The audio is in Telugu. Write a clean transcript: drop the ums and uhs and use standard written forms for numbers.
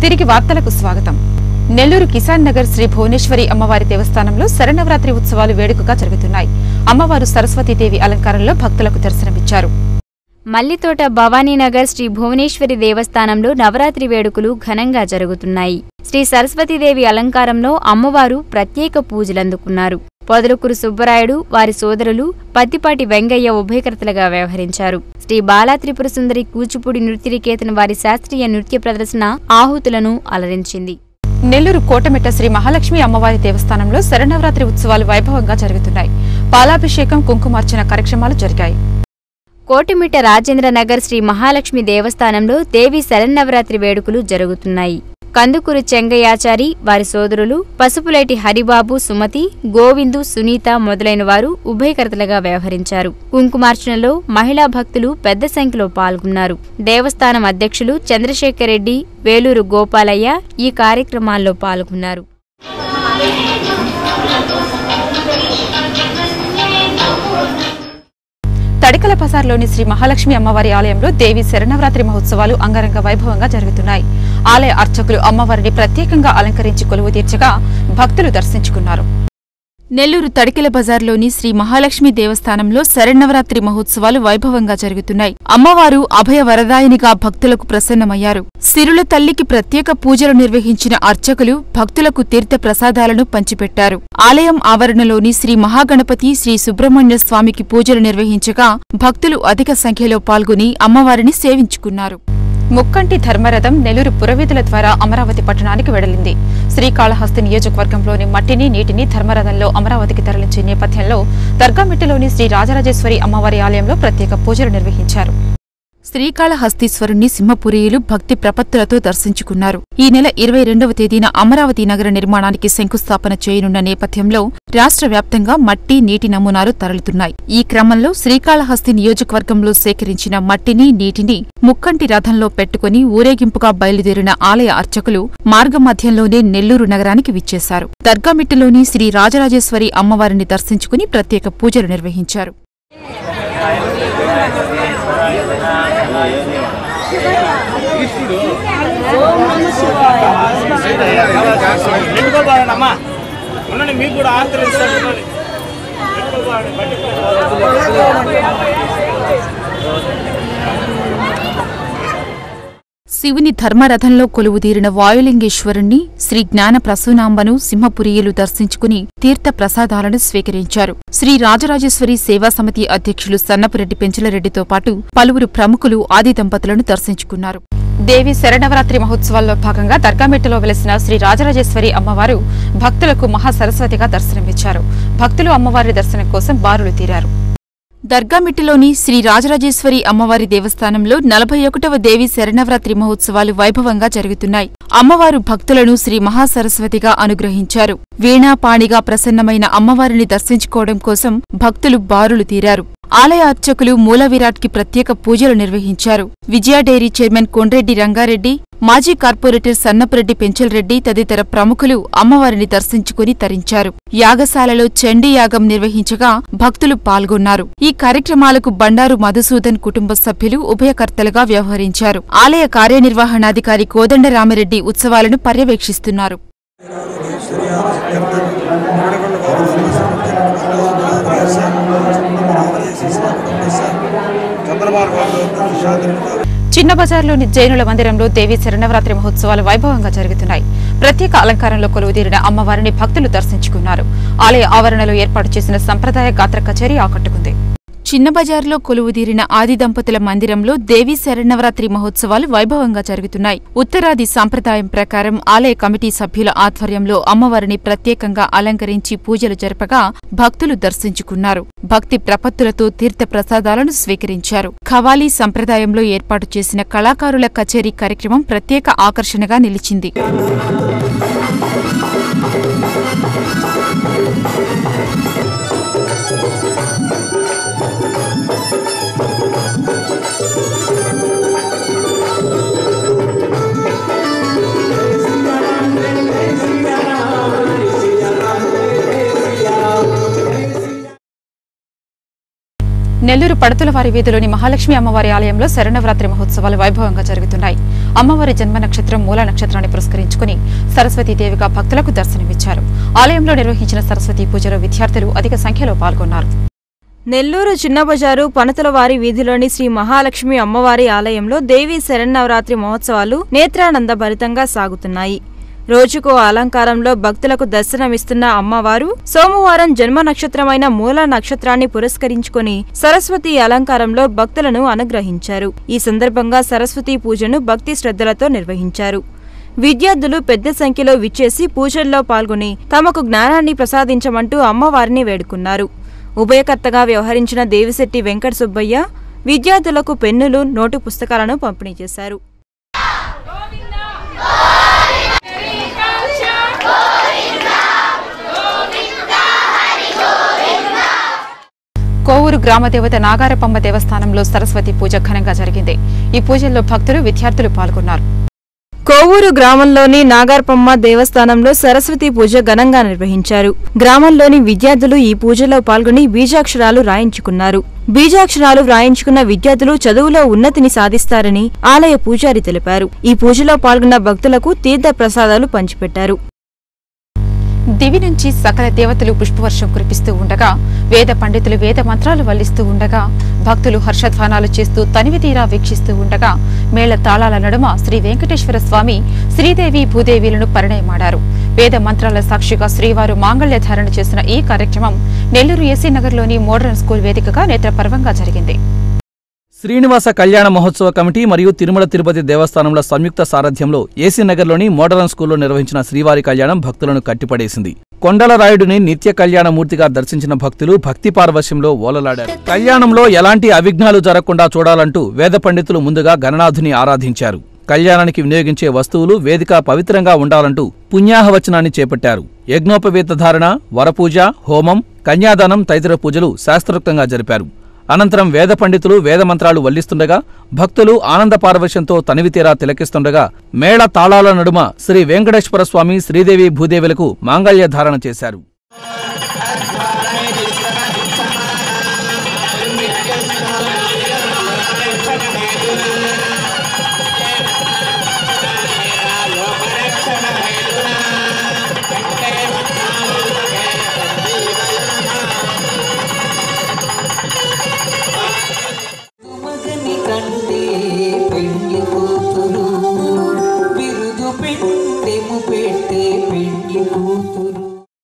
తిరిగి వార్తలకు స్వాగతం. నెల్లూరు కిసాన్ నగర్ శ్రీ భువనేశ్వరి అమ్మవారి దేవస్థానంలో శరన్నవరాత్రి ఉత్సవాలు వేడుకగా జరుగుతున్నాయి. అమ్మవారు సరస్వతీదేవి అలంకారంలో భక్తులకు దర్శనమిచ్చారు. మల్లితోట భవానీనగర్ శ్రీ భువనేశ్వరి దేవస్థానంలో నవరాత్రి వేడుకలు ఘనంగా జరుగుతున్నాయి. శ్రీ సరస్వతీదేవి అలంకారంలో అమ్మవారు ప్రత్యేక పూజలందుకున్నారు. పొదలుకూరు సుబ్బరాయుడు, వారి సోదరులు పత్తిపాటి వెంగయ్య ఉభయకర్తలుగా వ్యవహరించారు. శ్రీ బాలా త్రిపుర సుందరి కూచిపూడి నృత్యనికేతన్ వారి శాస్త్రీయ నృత్య ప్రదర్శన ఆహుతులను అలరించింది. నెల్లూరు కోటమిట్ట శ్రీ మహాలక్ష్మి అమ్మవారి దేవస్థానంలో శరన్నవరాత్రి ఉత్సవాలు వైభవంగా జరుగుతున్నాయి. పాలాభిషేకం, కుంకుమార్చన కార్యక్రమాలు జరిగాయి. కోటమిట్ట రాజేంద్రనగర్ శ్రీ మహాలక్ష్మి దేవస్థానంలో దేవి శరన్నవరాత్రి వేడుకలు జరుగుతున్నాయి. కందుకూరు చెంగయ్యాచారి, వారి సోదరులు పసుపులేటి హరిబాబు, సుమతి, గోవిందు, సునీత మొదలైన వారు ఉభయకర్తలుగా వ్యవహరించారు. కుంకుమార్చనలో మహిళా భక్తులు పెద్ద సంఖ్యలో పాల్గొన్నారు. దేవస్థానం అధ్యక్షులు చంద్రశేఖర్ రెడ్డి, వేలూరు గోపాలయ్య ఈ కార్యక్రమాల్లో పాల్గొన్నారు. తడికల బజార్లోని శ్రీ మహాలక్ష్మి అమ్మవారి ఆలయంలో దేవి శరన్నవరాత్రి మహోత్సవాలు అంగరంగ వైభవంగా జరుగుతున్నాయి. ఆలయ అర్చకులు అమ్మవారిని ప్రత్యేకంగా అలంకరించి కొలువు తీర్చగా భక్తులు దర్శించుకున్నారు. నెల్లూరు తడికల బజార్లోని శ్రీ మహాలక్ష్మి దేవస్థానంలో శరన్నవరాత్రి మహోత్సవాలు వైభవంగా జరుగుతున్నాయి. అమ్మవారు అభయ వరదాయినిగా భక్తులకు ప్రసన్నమయ్యారు. సిరుల తల్లికి ప్రత్యేక పూజలు నిర్వహించిన అర్చకులు భక్తులకు తీర్థ ప్రసాదాలను పంచిపెట్టారు. ఆలయం ఆవరణలోని శ్రీ మహాగణపతి, శ్రీ సుబ్రహ్మణ్య స్వామికి పూజలు నిర్వహించగా భక్తులు అధిక సంఖ్యలో పాల్గొని అమ్మవారిని సేవించుకున్నారు. ముక్కంటి ధర్మరథం నెల్లూరు పురవీధుల ద్వారా అమరావతి పట్టణానికి వెడలింది. శ్రీకాళహస్తి నియోజకవర్గంలోని మట్టిని, నీటిని ధర్మరథంలో అమరావతికి తరలించే నేపథ్యంలో దర్గామిట్టలోని శ్రీ రాజరాజేశ్వరి అమ్మవారి ఆలయంలో ప్రత్యేక పూజలు నిర్వహించారు. శ్రీకాళహస్తీశ్వరుణ్ణి సింహపురీయులు భక్తి ప్రపత్తులతో దర్శించుకున్నారు. ఈ నెల 22వ తేదీన అమరావతి నగర నిర్మాణానికి శంకుస్థాపన చేయనున్న నేపథ్యంలో రాష్ట్ర వ్యాప్తంగా మట్టి, నీటి నమూనాలు తరలుతున్నాయి. ఈ క్రమంలో శ్రీకాళహస్తి నియోజకవర్గంలో సేకరించిన మట్టిని, నీటిని ముక్కంటి రథంలో పెట్టుకుని ఊరేగింపుగా బయలుదేరిన ఆలయ అర్చకులు మార్గమధ్యంలోనే నెల్లూరు నగరానికి విచ్చేశారు. దర్గామిట్టలోని శ్రీ రాజరాజేశ్వరి అమ్మవారిని దర్శించుకుని ప్రత్యేక పూజలు నిర్వహించారు. శివుని ధర్మరథంలో కొలువుదీరిన వాయులింగేశ్వరుణ్ణి, శ్రీ జ్ఞాన ప్రసూనాంబను సింహపురీయులు దర్శించుకుని తీర్థ ప్రసాదాలను స్వీకరించారు. శ్రీ రాజరాజేశ్వరి సేవా సమితి అధ్యక్షులు సన్నపురెడ్డి పెంచలరెడ్డితో పాటు పలువురు ప్రముఖులు ఆది దంపతులను దర్శించుకున్నారు. దేవి శరన్నవరాత్రి మహోత్సవాల్లో భాగంగా దర్గామిట్టలో వెలిసిన శ్రీ రాజరాజేశ్వరి అమ్మవారు భక్తులకు మహాసరస్వతిగా దర్శనమిచ్చారు. భక్తులు అమ్మవారి దర్శనం కోసం బారులు తీరారు. దర్గామిట్టలోని శ్రీ రాజరాజేశ్వరి అమ్మవారి దేవస్థానంలో 41వ దేవి శరన్నవరాత్రి మహోత్సవాలు వైభవంగా జరుగుతున్నాయి. అమ్మవారు భక్తులను శ్రీ మహాసరస్వతిగా అనుగ్రహించారు. వీణాపాణిగా ప్రసన్నమైన అమ్మవారిని దర్శించుకోవడం కోసం భక్తులు బారులు తీరారు. ఆలయ అర్చకులు మూల విరాట్కి ప్రత్యేక పూజలు నిర్వహించారు. విజయ డైరీ చైర్మన్ కొండ్రెడ్డి రంగారెడ్డి, మాజీ కార్పొరేటర్ సన్నపురెడ్డి పెంచల్రెడ్డి తదితర ప్రముఖులు అమ్మవారిని దర్శించుకుని తరించారు. యాగశాలలో చండీ యాగం నిర్వహించగా భక్తులు పాల్గొన్నారు. ఈ కార్యక్రమాలకు బండారు మధుసూదన్ కుటుంబ సభ్యులు ఉభయకర్తలుగా వ్యవహరించారు. ఆలయ కార్యనిర్వహణాధికారి కోదండరామిరెడ్డి ఉత్సవాలను పర్యవేక్షిస్తున్నారు. చిన్న బజార్లోని జైనుల మందిరంలో దేవి శరన్నవరాత్రి మహోత్సవాలు వైభవంగా జరుగుతున్నాయి. ప్రత్యేక అలంకారంలో కొలువుదీరిన అమ్మవారిని భక్తులు దర్శించుకున్నారు. ఆలయ ఆవరణలో ఏర్పాటు చేసిన సంప్రదాయ గాత్ర కచేరీ ఆకట్టుకుంది. చిన్న బజార్లో కొలువుదీరిన ఆది దంపతుల మందిరంలో దేవీ శరన్నవరాత్రి మహోత్సవాలు వైభవంగా జరుగుతున్నాయి. ఉత్తరాది సాంప్రదాయం ప్రకారం ఆలయ కమిటీ సభ్యుల ఆధ్వర్యంలో అమ్మవారిని ప్రత్యేకంగా అలంకరించి పూజలు జరపగా భక్తులు దర్శించుకున్నారు. భక్తి ప్రపత్తులతో తీర్థ ప్రసాదాలను స్వీకరించారు. ఖవాలీ సంప్రదాయంలో ఏర్పాటు చేసిన కళాకారుల కచేరీ కార్యక్రమం ప్రత్యేక ఆకర్షణగా నిలిచింది. నెల్లూరు పడతులవారి వీధిలోని మహాలక్ష్మి అమ్మవారి ఆలయంలో శరన్నవరాత్రి మహోత్సవాలు వైభవంగా జరుగుతున్నాయి. అమ్మవారి జన్మ నక్షత్రం మూల నక్షత్రాన్ని పురస్కరించుకుని సరస్వతీదేవిగా భక్తులకు దర్శనమిచ్చారు. ఆలయంలో నిర్వహించిన సరస్వతీ పూజలో విద్యార్థులు అధిక సంఖ్యలో పాల్గొన్నారు. నెల్లూరు చిన్నబజారు పనతలవారి వీధిలోని శ్రీ మహాలక్ష్మి అమ్మవారి ఆలయంలో దేవీ శరన్నవరాత్రి మహోత్సవాలు నేత్రానంద భరితంగా సాగుతున్నాయి. రోజుకో అలంకారంలో భక్తులకు దర్శనమిస్తున్న అమ్మవారు సోమవారం జన్మ నక్షత్రమైన మూల నక్షత్రాన్ని పురస్కరించుకుని సరస్వతి అలంకారంలో భక్తులను అనుగ్రహించారు. ఈ సందర్భంగా సరస్వతీ పూజను భక్తి శ్రద్ధలతో నిర్వహించారు. విద్యార్థులు పెద్ద సంఖ్యలో విచ్చేసి పూజల్లో పాల్గొని తమకు జ్ఞానాన్ని ప్రసాదించమంటూ అమ్మవారిని వేడుకున్నారు. ఉభయకర్తగా వ్యవహరించిన దేవిశెట్టి వెంకట సుబ్బయ్య విద్యార్థులకు పెన్నులు, నోటు పుస్తకాలను పంపిణీ చేశారు. కోవూరు గ్రామదేవత నాగారపమ్మ దేవస్థానంలో సరస్వతి పూజ ఘనంగా జరిగింది. ఈ పూజల్లో భక్తులు, విద్యార్థులు పాల్గొన్నారు. కోవూరు గ్రామంలోని నాగారపమ్మ దేవస్థానంలో సరస్వతి పూజ ఘనంగా నిర్వహించారు. గ్రామంలోని విద్యార్థులు ఈ పూజలో పాల్గొని బీజాక్షరాలు రాయించుకున్నారు. బీజాక్షరాలు వ్రాయించుకున్న విద్యార్థులు చదువులో ఉన్నతిని సాధిస్తారని ఆలయ పూజారి తెలిపారు. ఈ పూజలో పాల్గొన్న భక్తులకు తీర్థ ప్రసాదాలు పంచిపెట్టారు. దివి నుంచి సకల దేవతలు పుష్పవర్షం కురిపిస్తూ ఉండగా, వేద పండితులు వేద మంత్రాలు వల్లిస్తూ ఉండగా, భక్తులు హర్షధ్వానాలు చేస్తూ తనివితీరా వీక్షిస్తూ ఉండగా, మేళ తాళాల నడుమ శ్రీ వెంకటేశ్వర స్వామి, శ్రీదేవి భూదేవీలను పరిణయమాడారు. వేద మంత్రాల సాక్షిగా శ్రీవారు మాంగళ్య ధారణ చేసిన ఈ కార్యక్రమం నెల్లూరు ఏసీ నగర్లోని మోడర్న్ స్కూల్ వేదికగా నేత్రపర్వంగా జరిగింది. శ్రీనివాస కళ్యాణ మహోత్సవ కమిటీ మరియు తిరుమల తిరుపతి దేవస్థానంల సంయుక్త సారథ్యంలో ఏసీ నగర్లోని మోడరన్ స్కూల్లో నిర్వహించిన శ్రీవారి కళ్యాణం భక్తులను కట్టిపడేసింది. కొండలరాయుడిని నిత్య కళ్యాణమూర్తిగా దర్శించిన భక్తులు భక్తి పారవశ్యంలో ఓలలాడారు. కళ్యాణంలో ఎలాంటి అవిఘ్నాలు జరగకుండా చూడాలంటూ వేద పండితులు ముందుగా గణనాథుని ఆరాధించారు. కళ్యాణానికి వినియోగించే వస్తువులు వేదిక పవిత్రంగా ఉండాలంటూ పుణ్యాహవచనాన్ని చేపట్టారు. యజ్ఞోపవీత ధారణ, వరపూజ, హోమం, కన్యాదానం తదితర పూజలు శాస్త్రోక్తంగా జరిపారు. అనంతరం వేద పండితులు వేదమంత్రాలు వల్లిస్తుండగా, భక్తులు ఆనంద పారవశ్యంతో తనివితీరా తిలకిస్తుండగా, మేళ తాళాల నడుమ శ్రీ వెంకటేశ్వర స్వామి, శ్రీదేవి భూదేవులకు మాంగళ్య ధారణ చేశారు.